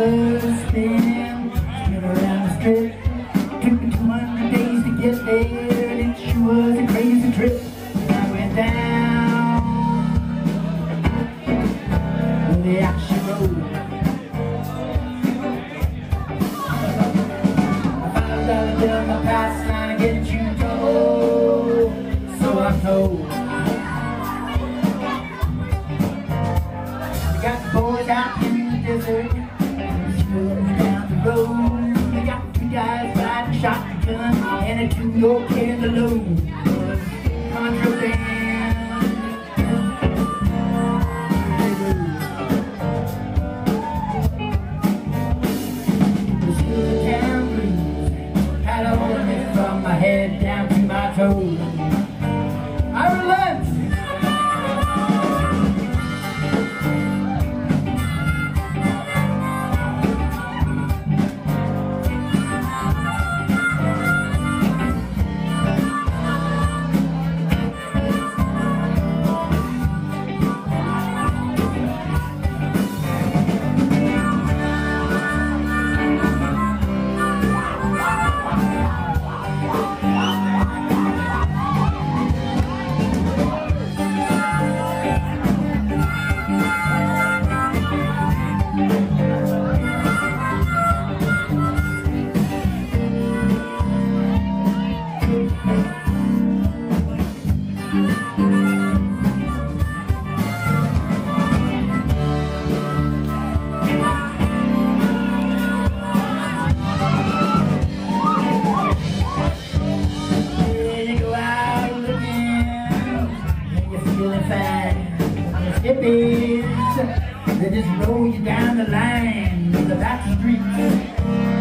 bus stand, spin around the strip. Took me 200 days to get there, and it sure was a crazy trip. I went down the action road. $5 bill in the pass line, get you told, so I'm told. We got the boys out in the desert, strolling down the road. We got 3 guys riding shotgun, and a 2-door carrying the load. Contraband. From my head down to my toes, I relent. Hippies, they just roll you down the line, the back streets.